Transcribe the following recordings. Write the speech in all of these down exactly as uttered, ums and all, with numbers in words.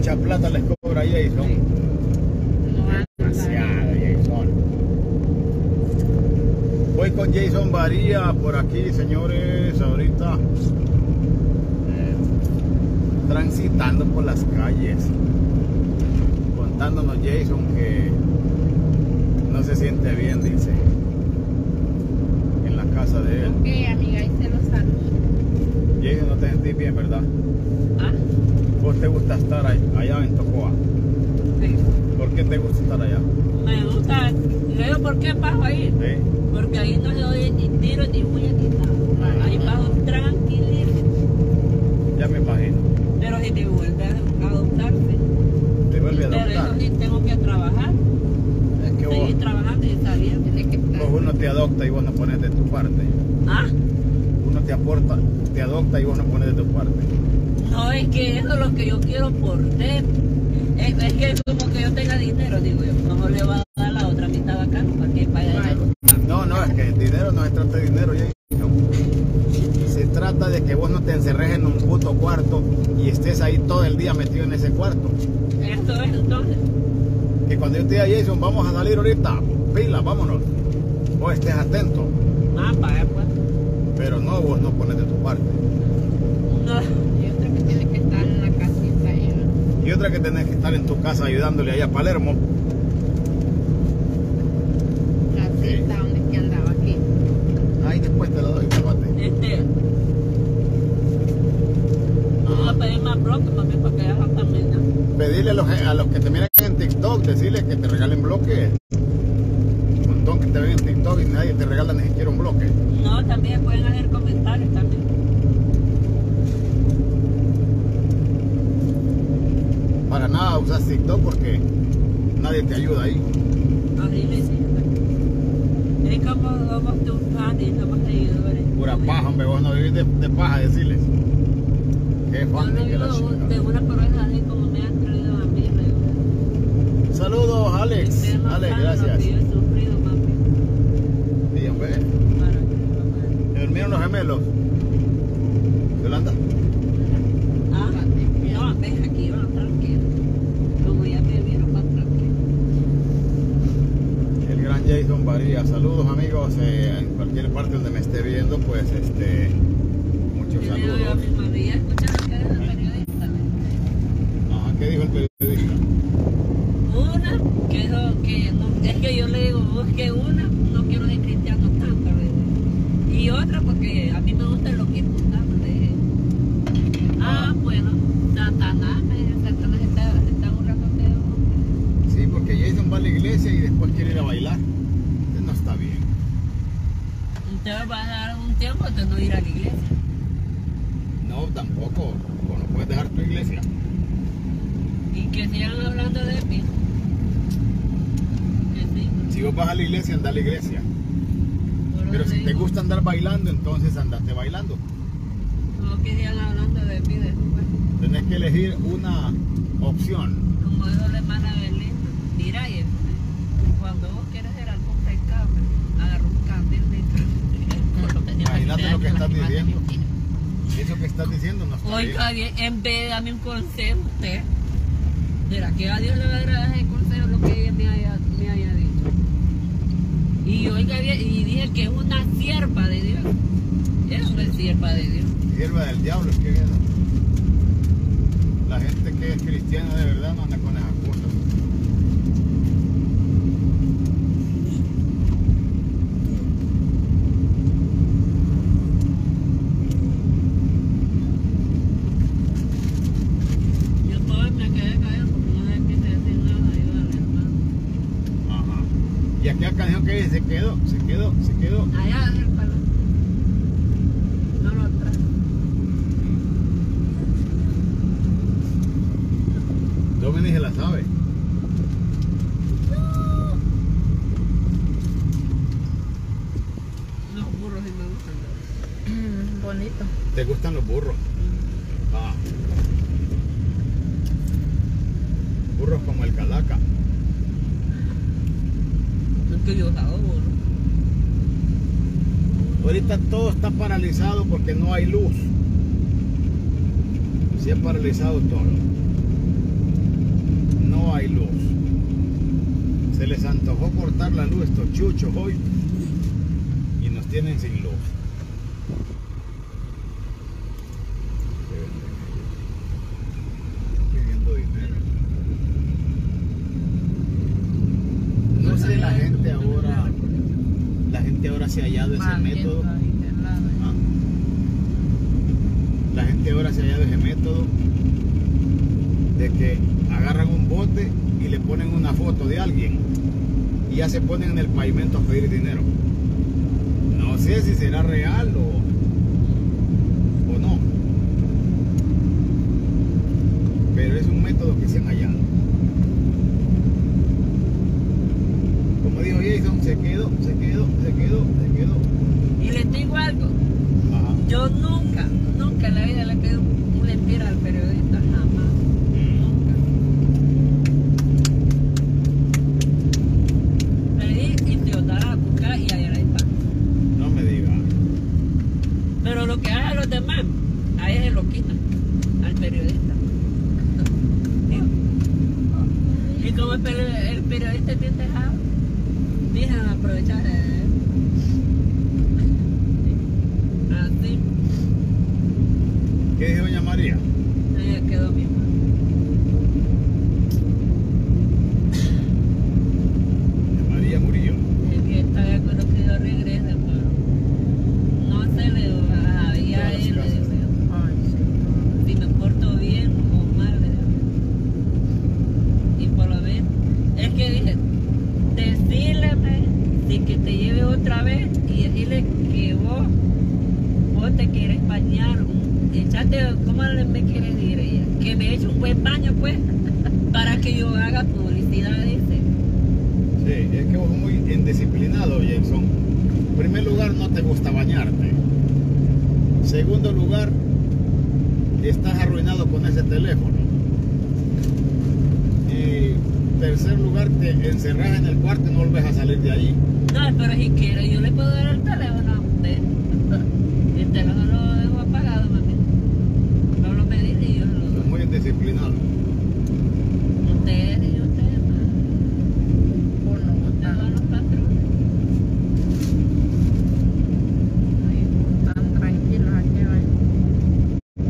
mucha plata les cobra a Jason. Sí. Demasiado, Jason. Voy con Jason Varía por aquí, señores, ahorita eh, transitando por las calles, contándonos Jason que no se siente bien, dice, en la casa de él. Ok, amiga, ahí se los saludo. Jason, no te sentís bien, ¿verdad? ¿Ah? ¿Vos te gusta estar ahí, allá en Tocoa? Sí. ¿Por qué te gusta estar allá? Me gusta. ¿Yo por qué paso ahí? ¿Sí? Porque ahí no se oye ni tiro, ni bulla, ni nada. Ahí paso tranquilísimo. Ya me imagino. Pero si te vuelves a adoptarse, Te vuelve a pero adoptar. eso sí tengo que trabajar. Es que vos, Seguir trabajando y salir. Tiene que estar. vos uno te adopta y vos no pones de tu parte. ¿Ah? Uno te aporta, te adopta y vos no pones de tu parte. No, es que eso es lo que yo quiero por dentro. Es, es que es como que yo tenga dinero, digo yo. No le va a dar la otra mitad bacana para que pague de No, no, es que el dinero no se trata de dinero, Jason. Se trata de que vos no te encerres en un puto cuarto y estés ahí todo el día metido en ese cuarto. Esto es entonces. Que cuando yo te diga, Jason, vamos a salir ahorita, pila, vámonos. Vos estés atento. Ah, paga pues. Pero no, vos no pones de tu parte. No. Y otra que tiene que estar en la casita ahí. Y otra que tenés que estar en tu casa ayudándole allá a Palermo. La cita donde es que andaba aquí. Ahí después te lo doy, tapate. Este. Vamos a pedir más bloques mami, para que hagan también. ¿No? Pedirle a los, a los que te miran en TikTok, decirles que te regalen bloques. Un montón que te ven en TikTok y nadie te regala ni siquiera un bloque. No, también pueden hacer comentarios también. Para nada usas TikTok porque nadie te ayuda ahí. Así le dicen. Es como somos tus fans y somos seguidores. Pura paja, hombre, vos no vivís de, de paja, decirles. Qué Yo fan no de que la vivo chica. de una pareja así como me han traído a mí. Me Saludos, Alex. Alex, gracias. Yo he sufrido, mami. Sí, hombre. Para que lo vean. ¿Me durmieron los gemelos? ¿Yolanda? Ah, no, ves aquí, van tranquilo. Como ya me vieron, van tranquilo. El gran Jason Varía. Saludos, amigos. Eh, en cualquier parte donde me esté viendo, pues, este, muchos Yo digo yo a saludos. mi María, escucha lo que es el periodista. Ajá, ¿qué dijo el periodista? Una, que eso, que no, es que yo le digo, busque una, no quiero ser cristiano tanto, ¿verdad? Y otra, porque a mí me gusta lo que es mundano, le dije. Ah, bueno, Satanás, me dice, Satanás está, se está burlando de uno. Sí, porque Jason va a la iglesia y después quiere ir a bailar. Eso no está bien. Usted va a dar un tiempo de no ir a la iglesia. No, tampoco. Vos no puedes dejar tu iglesia. Y que sigan hablando de mí. Que sí. Si vos vas a la iglesia, anda a la iglesia. Por Pero eso si te digo, gusta andar bailando, entonces andate bailando. no que sigan hablando de mí después. Tenés que elegir una opción. Como dijo la hermana Belinda, mira, y cuando vos quieres hacer algún pecado, agarra un candil de Imagínate lo que estás diciendo. Eso que estás diciendo no está bien. Oiga, bien, en vez de darme un consejo usted, ¿será que a Dios le va a agradar el consejo lo que ella me haya, me haya dicho? Y oiga bien, y dije que es una sierva de Dios. Eso es sierva de Dios. Sierva del diablo, es que es. La gente que es cristiana de verdad no anda con esas cosas. Yo todavía me quedé callado porque no le quise decir nada, ayúdale, hermano. Ajá. Y aquella canción que dice, se quedó, se quedó, se quedó. Allá en el palo. No lo trae. Dominic se la sabe. Los burros sí me gustan. Mm, bonito. ¿Te gustan los burros? Ah. Burros como el Calaca. Es que yo usaba burro. Ahorita todo está paralizado porque no hay luz. Se ha paralizado todo. no hay luz. Se les antojó cortar la luz estos chuchos hoy y nos tienen sin luz. Pidiendo dinero. No sé, la gente ahora, la gente ahora se ha hallado ese método. Ah. La gente ahora se ha hallado ese método de que agarran un bote y le ponen una foto de alguien y ya se ponen en el pavimento a pedir dinero. No sé si será real o, o no, pero es un método que se han hallado. Como dijo Jason, se quedó, se quedó, se quedó, se quedó. Y les digo algo, Ajá. yo nunca, nunca en la vida le pido una mentira al periodista, jamás. Pero lo que hagan los demás, a ese lo quitan, al periodista. Y como el, el periodista es bien dejado, dejan aprovechar de él. Así. ¿Qué dijo doña María? Ella quedó misma. Doña María murió. Es que está de acuerdo que yo regrese, pero no se le había a él, le digo yo. Si me porto bien o mal, le digo. Y por lo menos, es que dije, decirle si que te lleve otra vez y decirle que vos, vos te quieres bañar, echate, ¿cómo me quieres decir ella? Que me eche un buen baño pues, para que yo haga publicidad, dice. Sí, es que vos muy indisciplinado, Jason. En primer lugar, no te gusta bañarte. Segundo lugar, estás arruinado con ese teléfono. Y tercer lugar, te encerras en el cuarto y no volves a salir de ahí. No, pero si quiere, yo le puedo dar el teléfono a usted. El teléfono lo dejo apagado, mami. No lo me dice y yo lo Es doy. muy indisciplinado. Ustedes y ustedes, ma. Uno, Ustedes son los patrones. están tranquilos aquí hoy.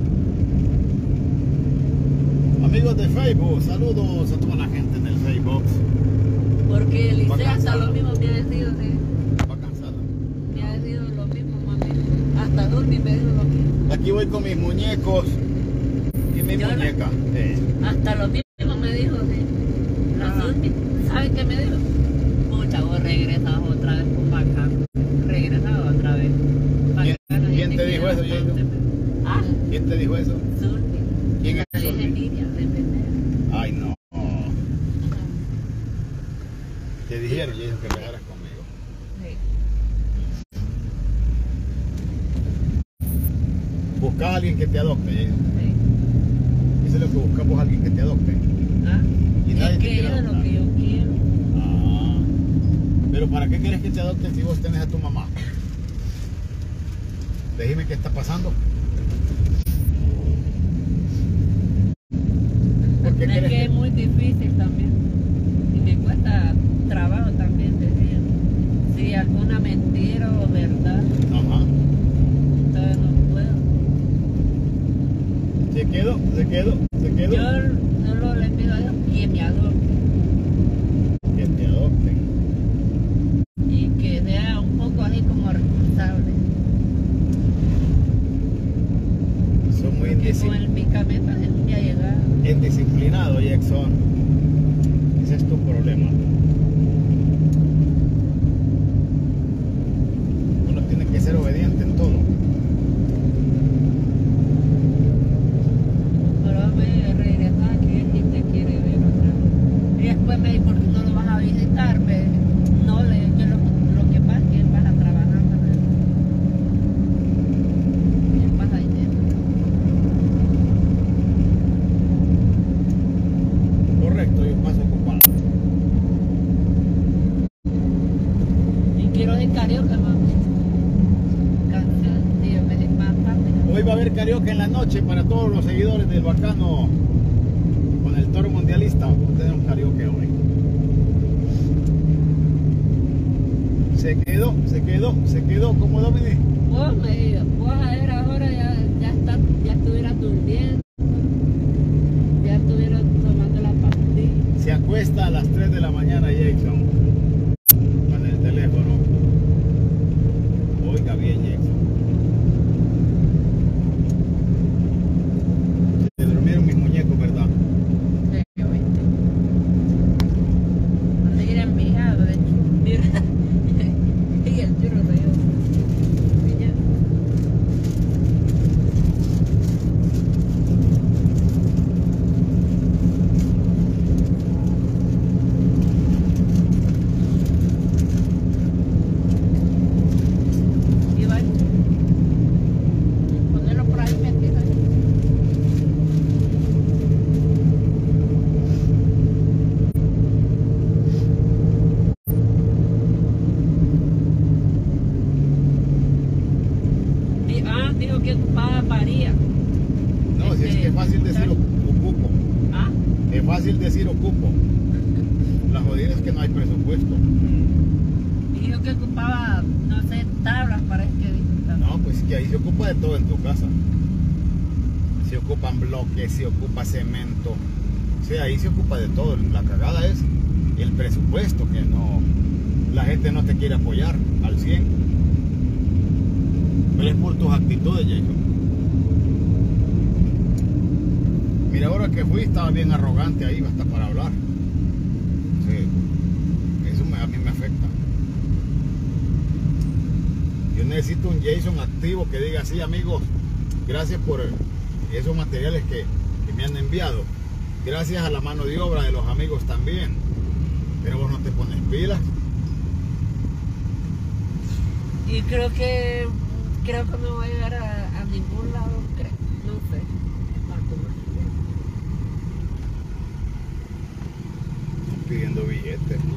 Amigos de Facebook, saludos a toda la gente en el Facebook. Porque el Va Liceo hasta cansada. lo mismo me ha decidido, ¿sí? Va cansada. Me ha decidido lo mismo, mami. Hasta Durmi me dijo lo mismo. Aquí voy con mis muñecos y mi Yo no- muñeca. Eh, Hasta lo mismo me dijo, sí. La Ah. Durmi, ¿sabes qué me dijo? Pucha, vos regresas otra vez por acá. Regresas otra vez. Pa' ¿Quién- acá, quién y te dijo quiero eso, Jason? bastante. Ah, ¿Quién te dijo eso? Durmi. ¿Quién es Le dije Durmi? Lidia, de pendeja. Ay, no. Te dijeron, Jason, que viajaras conmigo. Sí, Buscas a alguien que te adopte, Jason. sí. Eso es lo que buscamos, alguien que te adopte. Ah, Y nadie es te que quiere eso es lo adoptar. que yo quiero. Ah. Pero ¿para qué quieres que te adopten si vos tenés a tu mamá? Decime qué está pasando. ¿Por qué Es quieres que que... es muy difícil también. Y me cuesta trabajo también decir si alguna mentira o verdad. Ajá. Entonces no puedo. Se quedó, se quedó, se quedó. Yo solo le pido a Dios que me adopte Que te adopten. y que sea un poco así como responsable. Son muy Porque con indisciplinados. el medicamento es un día llegar. Indisciplinado, Jackson. Ese es tu problema. Uno tiene que ser obediente en todo. Pero me regresar que si te quiere ver otra vez. Y después me dijo, ¿por qué no lo vas a visitar? Me dijo, no, le yo lo, lo que pasa es que él vas a trabajar. ¿Verdad? Y él pasa dinero. Correcto, yo paso ocupado. Y quiero ir karaoke, mami. Canción, tío, me dice más tarde. Hoy va a haber karaoke en la noche para todos los seguidores del Bacano con el Toro Mundial. ¿Te alista? Tenemos karaoke hoy. Se quedó, se quedó, se quedó. ¿Cómo, Dominic? Vos me digas, vos a ver ahora ya, ya, está, ya estuvieras durmiendo, ya estuvieras tomando la pastilla. Se acuesta a las tres de la mañana Jason con el teléfono. Oiga bien, Jason. Se durmieron mis muñecos, ¿verdad? Sí, oíste. Van a ir envijados, de hecho. Mira, y el tiro de yo. Mira. Igual. Ponerlo por ahí metido. Di- Ah, dijo que ocupaba varía. No, si es que es fácil decir ocupo. Ah, Es fácil decir ocupo. La jodida es que no hay presupuesto. dijo que ocupaba, no sé, tablas, parece que dijo. No, pues que ahí se ocupa de todo en tu casa. Se ocupan bloques, se ocupa cemento. O sea, ahí se ocupa de todo. La cagada es el presupuesto, que no, la gente no te quiere apoyar al cien. Pero es por tus actitudes, Jacob. Mira, ahora que fui estaba bien arrogante ahí, hasta para hablar. Sí, eso me- a mí me afecta. Yo necesito un Jason activo que diga así, amigos, gracias por esos materiales que, que me han enviado. Gracias a la mano de obra de los amigos también. Pero vos no te pones pilas. Y creo que creo que no voy a llegar a, a ningún lado, creo, no sé. cuánto más. Pidiendo billetes, ¿no?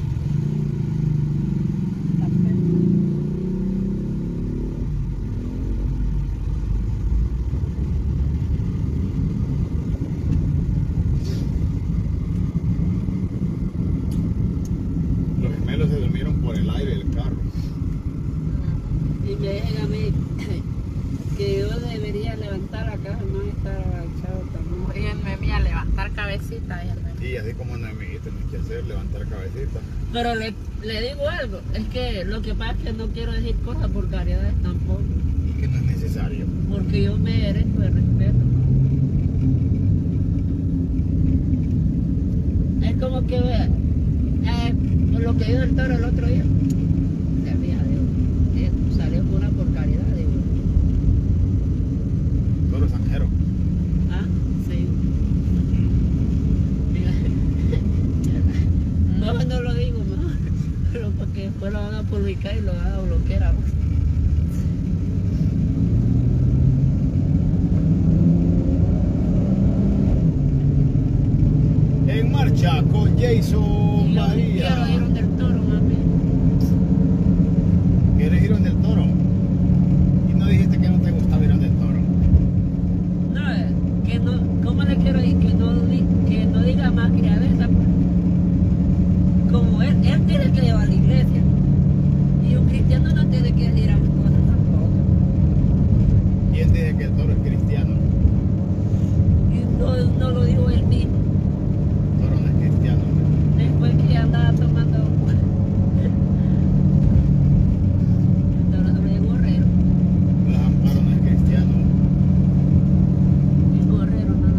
Los gemelos se durmieron por el aire del carro. Y me dicen a mí que yo debería levantar la caja, no estar agachado también. Y el meme a levantar cabecita. Y el meme. Y así como no me tienes que hacer, levantar cabecita. Pero le, le digo algo, es que lo que pasa es que no quiero decir cosas vulgaridades tampoco, Y que no es necesario. porque yo merezco el respeto. Es como que vea, eh, lo que dijo el toro el otro día, se fija, digo, eh, salió con una porcaridad, digo. Toro Sanjero. Ah, sí. No, no lo digo más, pero porque después lo van a publicar y lo van a bloquear a vos. En marcha con Jason Y los María. quiero ir del toro, mami. ¿Quieres ir donde el toro? Y no dijiste que no te gustaba ir donde el toro. No, eh, que no, ¿cómo le quiero ir? Que no, di- que no diga más criadeza. Pues. Como él, él tiene que llevar a la iglesia. Y un cristiano no tiene que decir a las cosas tampoco. ¿Quién dice que el toro es cristiano? Y no, no lo dijo él mismo. El toro no es cristiano. hombre. Después que andaba tomando. El toro sobre el gorrero. El amparo no es cristiano. El gorrero nada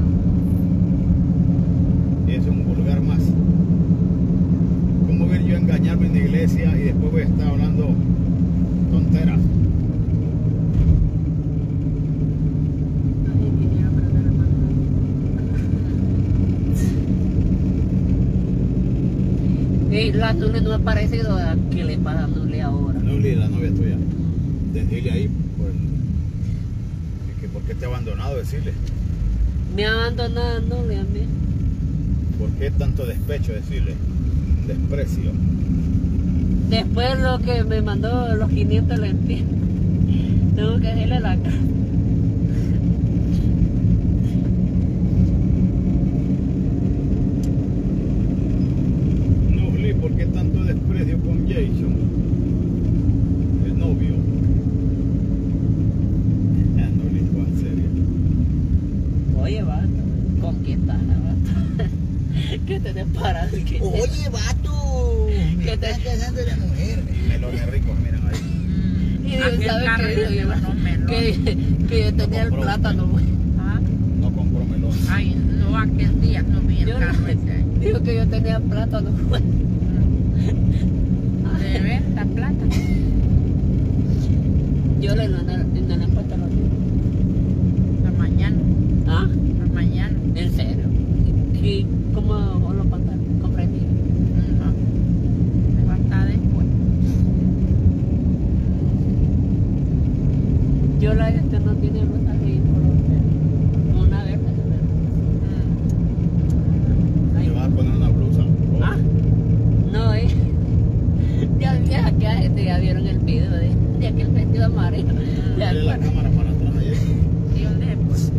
más. Es un vulgar más. ¿Cómo ver yo engañarme en la iglesia y después voy a estar hablando tonteras? Nadie quería aprender a matar. Y la Nule no ha parecido a que le paga a Nule ahora. No, Lili, la novia tuya. Decirle ahí, pues, que por qué te ha abandonado, decirle. Me ha abandonado Nule a mí. ¿Por qué tanto despecho, decirle? Desprecio. Después lo que me mandó los quinientos lempiras. Tengo que decirle la cara. conquistar, vato. ¿Qué tenés para que Oye, vato, me ¿Qué te- estás casando de mujer. Melones ricos, miren ahí. Y Dios Aquel sabe carro que, ya lleva unos melones. que, que yo tenía el compró plátano, güey. Ah, No compró melones. ay, no, aquel día no vi el Yo carro no- ese. Dijo que yo tenía plátano, güey. De ver la plata. Yo le no, no, no le he puesto los días. La mañana. ¿Ah? La mañana. ¿En serio? ¿Y cómo lo pasaron? ¿Comprendí? No. Me va a estar después. Yo la gente no tiene luz ahí por donde una vez me Mm. Le vas a poner una blusa. Oh. Ah, no, eh. Ya, ya, que la gente ya vieron el video de, de aquel vestido amarillo. Ya, Dale la bueno. cámara para atrás ahí. ¿Y dónde es, pues?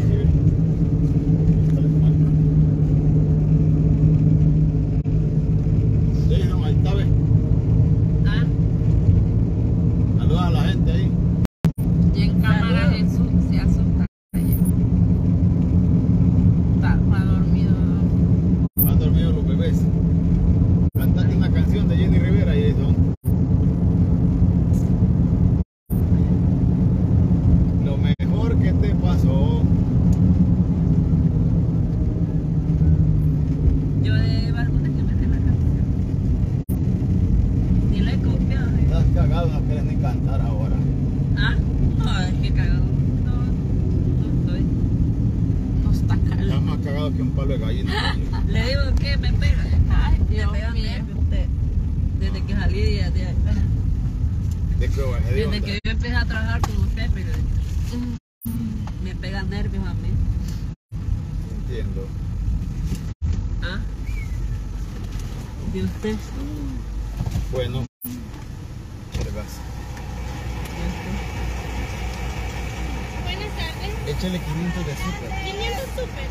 Jason, ahí está, ve. Ah, Saluda a la gente ahí. y en cámara Jesús se asusta. Está, ha dormido. Han dormido los bebés. Cantate una canción de Jenny Rivera, Jason. Lo mejor que te pasó. Yo de alguna que me dé la canción. Y la he copiado. ¿eh? Estás cagado, no quieres ni cantar ahora. Ah, no, es que cagado. No, no estoy. No está Estás calmo. más cagado que un palo de gallina. Le digo que me pega. Ay, Me Dios pega mío. nervio usted. Desde que salí de, de, ¿De qué bajé de desde onda? que yo empecé a trabajar con usted, pero me pega nervios a mí. Entiendo. ¿Ah? ¿Y usted? Bueno. Vergas. ¿Y usted? Buenas tardes. Échale quinientos de azúcar. quinientos súper.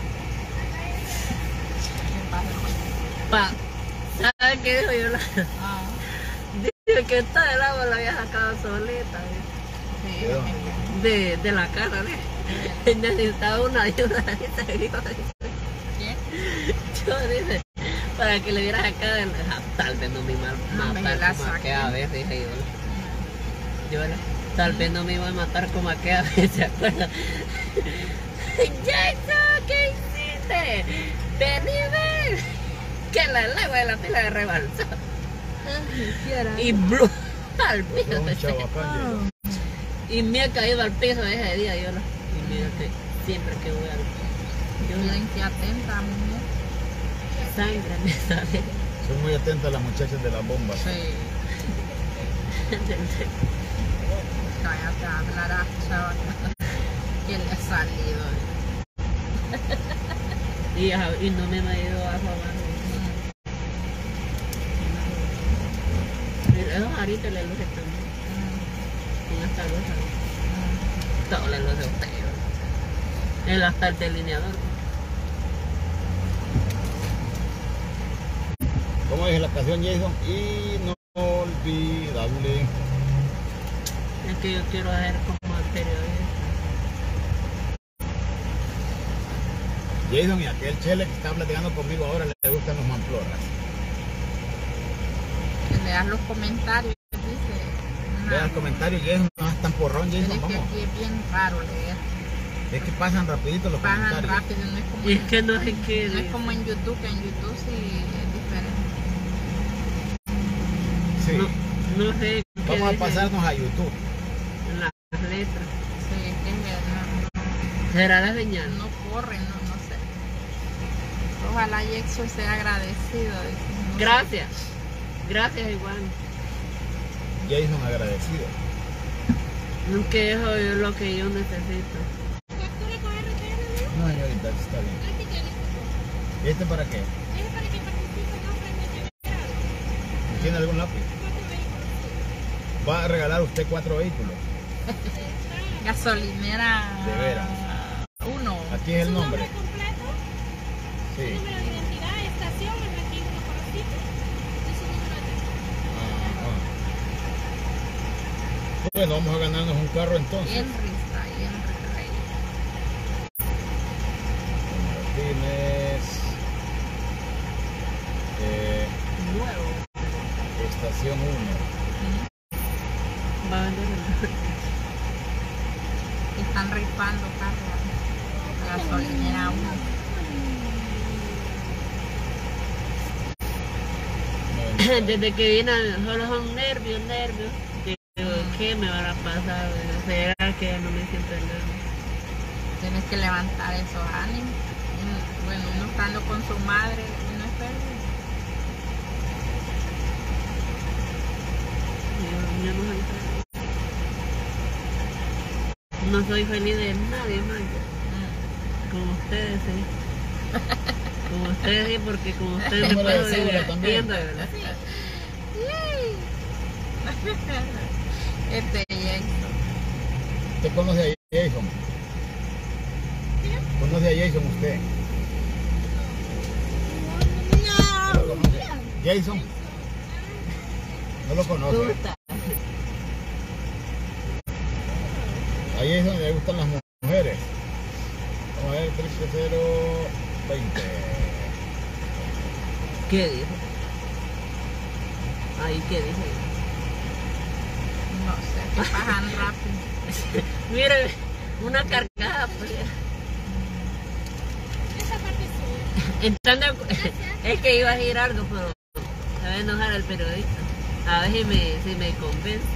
Pa, ¿sabe qué dijo yo? Ah, Dijo que esta del agua la había sacado solita. sí. ¿De dónde? De, de la cara, ¿eh? Necesitaba una ayuda. Dice, dijo, ¿Qué? yo dice, para que le diera acá, del- ah, tal vez no me iba No, a me matar la como saqué. aquella vez, dije yo. Yo, tal vez no me iba a matar como aquella vez, ¿se acuerdan? Jason, ¿qué hiciste? Vení, ven. Que la el agua de la pila de rebalsó. Y blu, al piso. Un chabacán, Jason. Y me ha caído al piso ese día, yo lo. Y mira que siempre que voy al. Yo Miren que atenta, mujer. sangre me sale. Son muy atentas las muchachas de las bombas. Sí. Cállate a hablar a chaval. Que le ha salido. y, a- y no me ha ido a robar. Mira, esos aritos le luces también. Con esta luz. Todos les luces a usted. ¿No? El hasta el delineador. ¿Cómo dije la canción, Jason? Inolvidable. Es que yo quiero hacer como el periodista. Jason y aquel chele que está platicando conmigo ahora le gustan los manfloras. Que leas los comentarios. Dice. Vean el comentario, Jason, no es tan porrón, Pero Jason, es que vamos. aquí es bien raro leer. Es que pasan rapidito los Bajan comentarios. rápido, no es como, Y es que no es que. no es como en YouTube, que en YouTube sí es diferente. Sí. No, no sé. qué Vamos a dice pasarnos a YouTube. en las letras. Sí, es que no, ¿Será la señal? no, no corre, no, no sé. Ojalá Yexo sea agradecido. dice, no sé. Gracias. Gracias igual. Jason agradecido. Nunca eso es lo que yo necesito. Factura con R T N, ¿no? No, señorita, está bien. Aquí tienes. ¿Y este para qué? Es para que participe en los premios de verano. ¿Tiene algún lápiz? Cuatro vehículos. Va a regalar usted cuatro vehículos. Gasolinera. De veras. Uno. Aquí es el Su nombre. nombre completo, Sí. número de identidad, estación, el registro por sitio y su número de teléfono. Ajá. Bueno, vamos a ganarnos un carro entonces. Henry está, Henry Rey. están rifando, Carla. La gasolinera uno. Desde que vine solo son nervios, nervios. Digo, ¿qué me van a pasar? ¿Será que ya no me siento nada? Tienes que levantar esos ánimos. Bueno, uno estando con su madre, uno es feliz. Yo, yo no soy feliz. No soy feliz de nadie más. Como ustedes, sí. Como ustedes, sí, porque como ustedes me puedo divirtiendo, ¿verdad? Este Jason. ¿Usted conoce a Jason? ¿Conoce a Jason usted? ¿No lo conoce? ¿Jason? ¿No lo conoce? A Jason le gustan las mujeres. Vamos a ver, triple cero veinte. ¿Qué dijo? Ahí, ¿qué dijo? No sé, que pasan rápido. Mire, una carcajada fría. Esa parte es Entrando, es que iba a decir algo, pero se va a enojar al periodista. A ver si me, si me convence.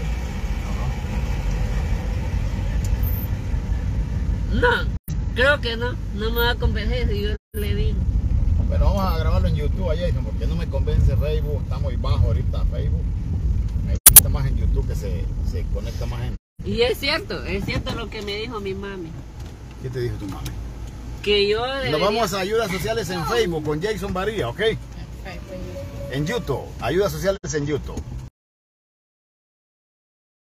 No, creo que no. No me va a convencer si yo le digo. Bueno, vamos a grabarlo en YouTube a Jason, porque no me convence Facebook. Está muy bajo ahorita Facebook. Me gusta más en YouTube, que se, se conecta más gente. Y es cierto, es cierto lo que me dijo mi mami. ¿Qué te dijo tu mami? Que yo debería... Nos vamos a Ayudas Sociales en Facebook con Jason Varía, ¿ok? En YouTube, Ayudas Sociales en YouTube.